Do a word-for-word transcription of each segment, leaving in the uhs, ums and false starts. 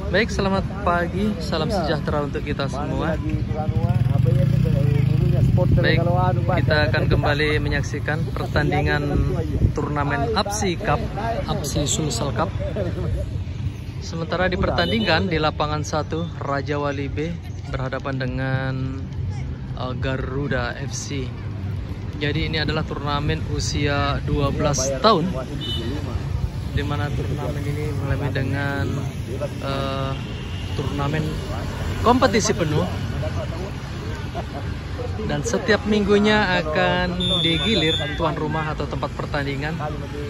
Baik, selamat pagi, salam sejahtera untuk kita semua. Baik, kita akan kembali menyaksikan pertandingan turnamen A P S I Cup, A P S I Sulsel Cup. Sementara dipertandingkan di lapangan satu Raja Wali B berhadapan dengan uh, Garuda F C. Jadi ini adalah turnamen usia dua belas tahun, di mana turnamen ini mulai dengan uh, turnamen kompetisi penuh, dan setiap minggunya akan digilir tuan rumah atau tempat pertandingan.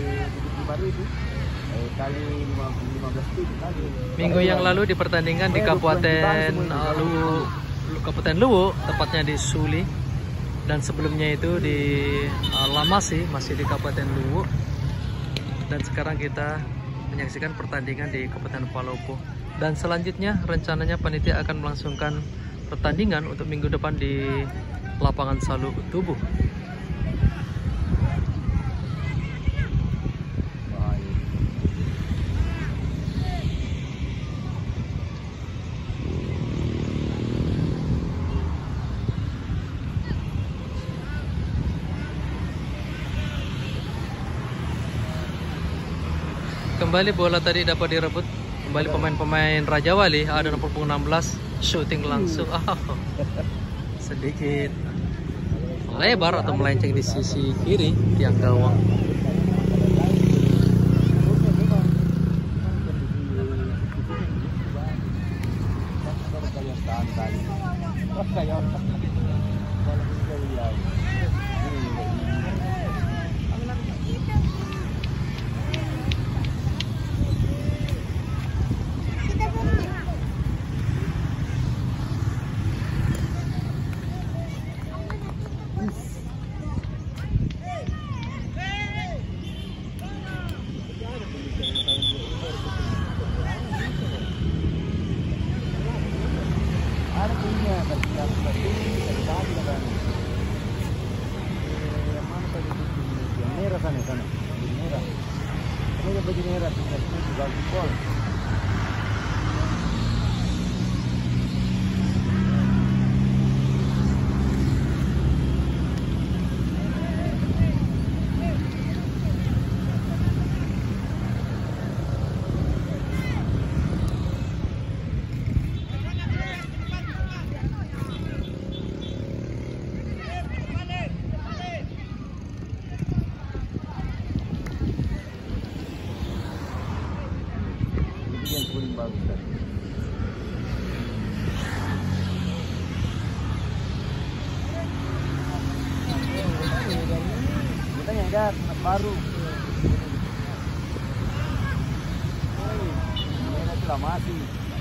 Minggu yang lalu dipertandingkan di Kabupaten Luwu, Kabupaten Luwu, tepatnya di Suli, dan sebelumnya itu di uh, Lamasi, masih di Kabupaten Luwu. Dan sekarang kita menyaksikan pertandingan di Kabupaten Palopo. Dan selanjutnya rencananya panitia akan melangsungkan pertandingan untuk minggu depan di lapangan Salu Tubuh. Kembali bola tadi dapat direbut kembali pemain-pemain Raja Wali. Ada nomor punggung enam belas shooting langsung, oh, sedikit lebar atau melenceng di sisi kiri tiang gawang. Baru masih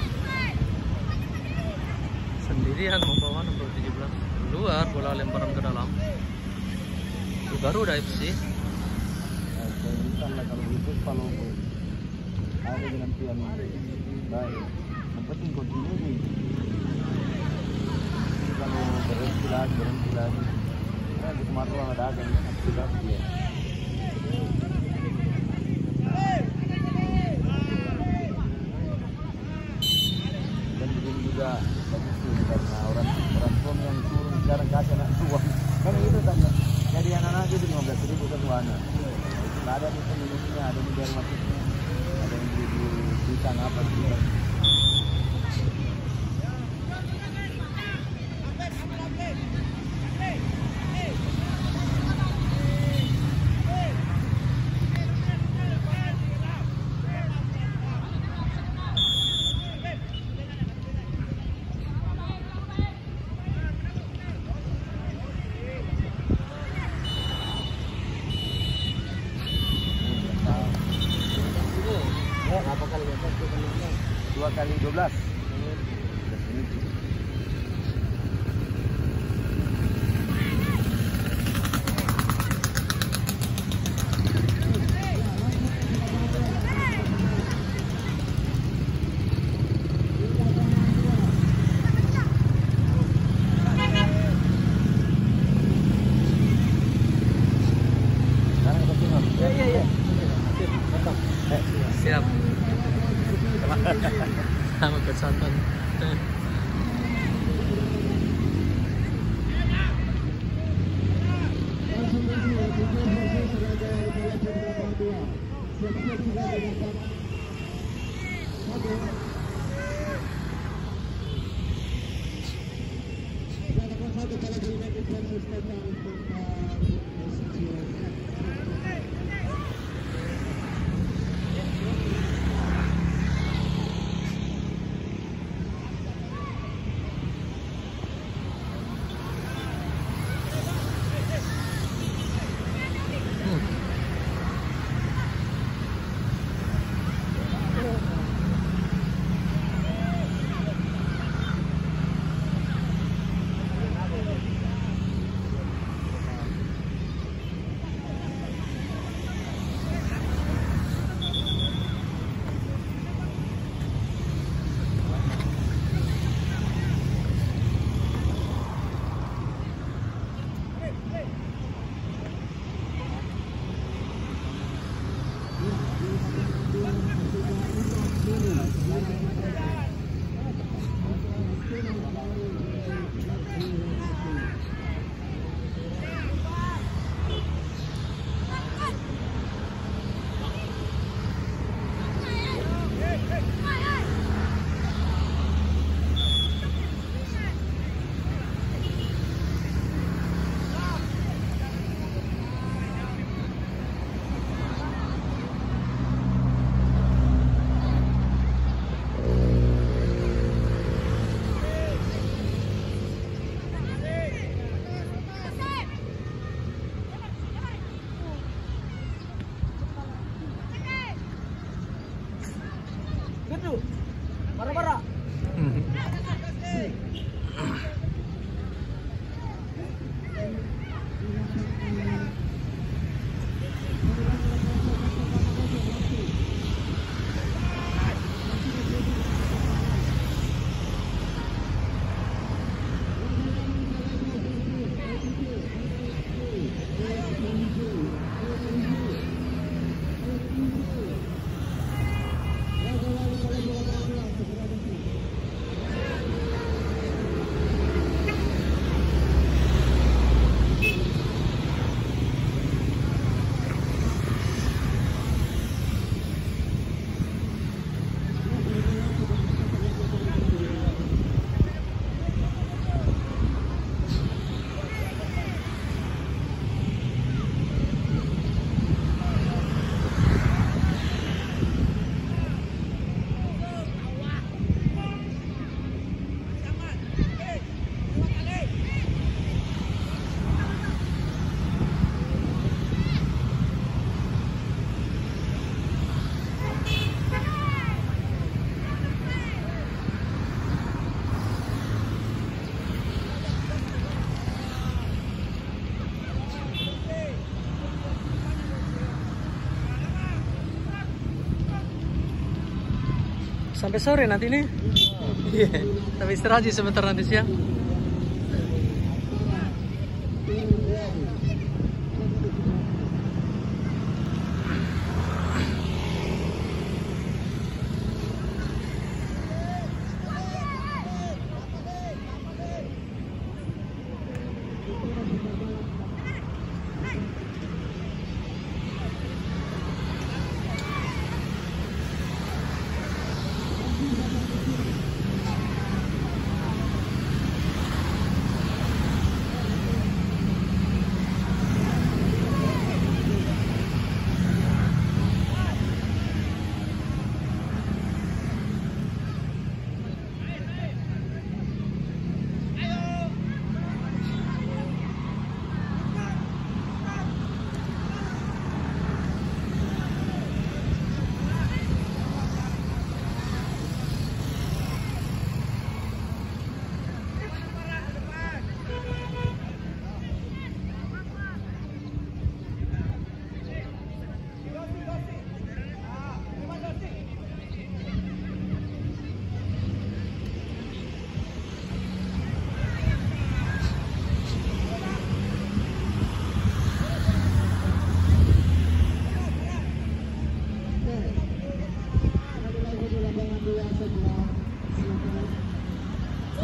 sendirian membawa nomor tujuh belas keluar, bola lemparan ke dalam. Baru udah F C. Kalau itu kalau ada dengan pian baik, yang penting kontinu nih. Kalau berhenti lagi, berhenti lagi, kan di kemarin ada yang sudah dia. Dan begini juga bagus tuh, karena orang orang tua yang turun sekarang kasih anak tua kan itu kan, jadi anak-anak itu lima belas ribu kan wana. Itu ada di Indonesia, ada di daerah masuknya, ada yang di di tanah apa juga. Dua kali dua belas. Siap. Sama kesatuan. Bara-bara. Sampai sore nanti nih. Iya. Tapi istirahat aja sebentar nanti siang.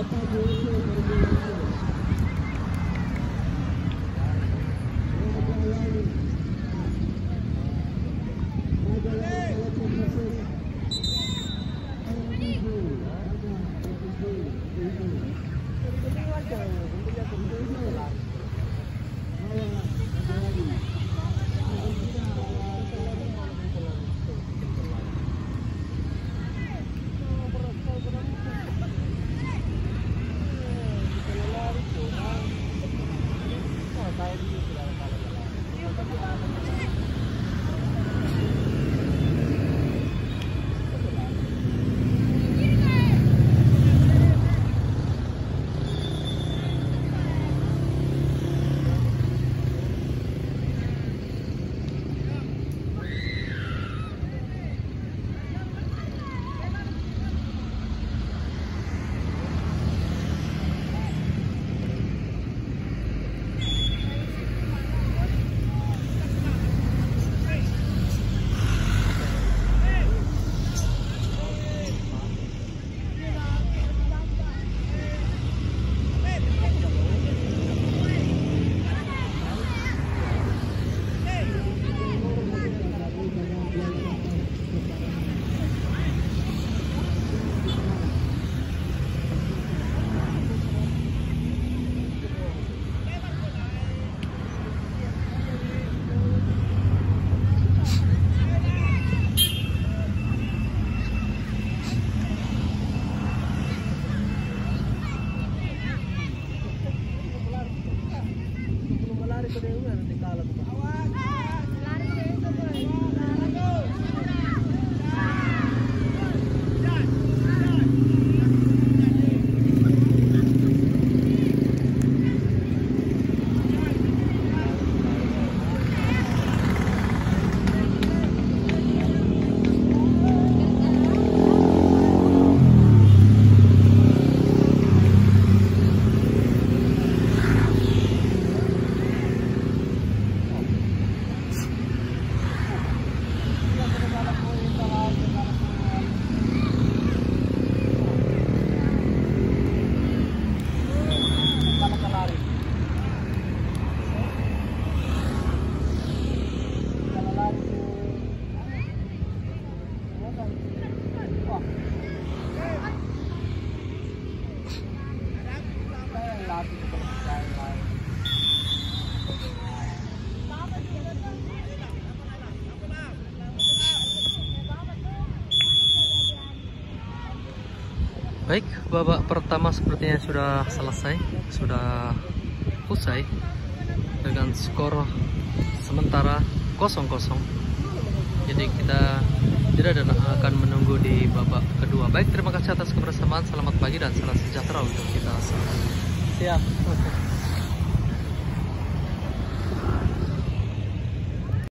Baik, babak pertama sepertinya sudah selesai, sudah usai dengan skor sementara kosong kosong. Jadi kita tidak akan menunggu di babak kedua. Baik, terima kasih atas kebersamaan. Selamat pagi dan salam sejahtera untuk kita semua. Siap.